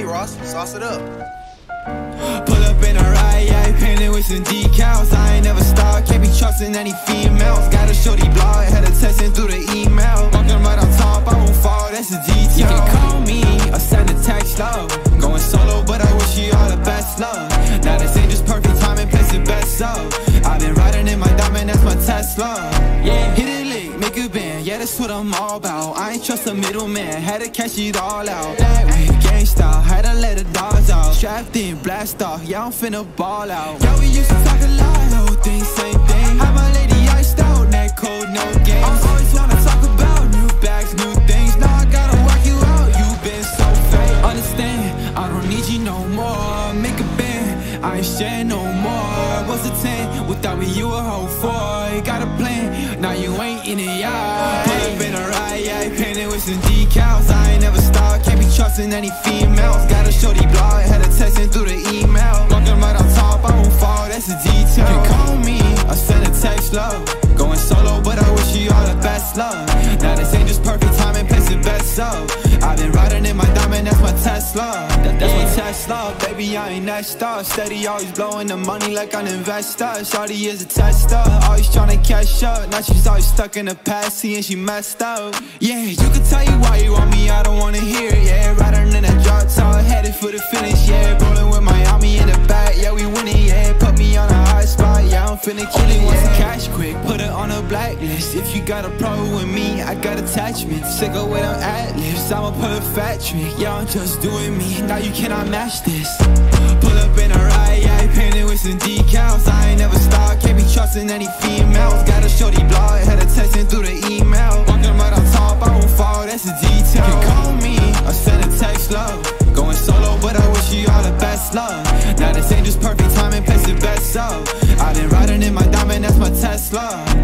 right, Ross. Sauce it up. Pull up in a ride, yeah, painted with some decals. I ain't never stopped, can't be trusting any females. Got a shorty blog, had her texting through the email. Walking right on top, I won't fall, that's a detail. You can call me or send a text, love. Going solo, but I wish you all the best, love. Now this ain't just perfect timing, place it best, so I've been riding in my diamond, that's my Tesla. Yeah, hit it lick, make a band, yeah, that's what I'm all about. I ain't trust a middleman, had to cash it all out. Black wave, gang style, had to let the dogs out. Strapped in, blast off, yeah, I'm finna ball out. Yeah, we used to talk a lot, whole thing, same thing. Had my lady iced out, neck cold, no games. I always wanna talk about new bags, new things. Now I gotta work you out, you been so fake. Understand, I don't need you no more. Make a band, I ain't sharing no more. What's a 10? Without me, you a whole 4. You got a plan, now you ain't in it, yeah. Pull up in a ride, yeah, painted with some decals. I ain't never stopped, can't be trusting any females. Got a shorty blog, had her texting through the email. Walking right on top, I won't fall, that's a detail. You can call me, I send a text, love. Going solo, but I wish you all the best, love. Now this ain't just perfect timing, place it best, so I've been riding in my diamond, that's my Tesla. That's my Tesla, baby, I ain't next up. Steady, always blowing the money like an investor. Shawty is a tester, always trying to catch up. Now she's always stuck in the past, seeing she messed up. Yeah, you can tell you why you want me, I don't wanna hear it, yeah. Riding in that drop top, headed for the finish, yeah. Rolling with Miami in the back, yeah, we winning, yeah. Put me on a high spot, yeah, I'm finna kill it, yeah. Cash quick, put it on a blacklist. If you got a problem with me, I got attachments. Sick of with them ad-libs, I'ma pull a fat trick. Yeah, I'm just doing me, now you cannot match this. Pull up in a ride, yeah, painted with some decals. I ain't never stopped, can't be trusting any females. Got a shorty blog, had her texting through the email. Walking right on top, I won't fall, that's a detail. You can call me, or send a text, love. Going solo, but I wish you all the best, love. Now this ain't just perfect timing, place it best, so I've been riding in my diamond, that's my Tesla.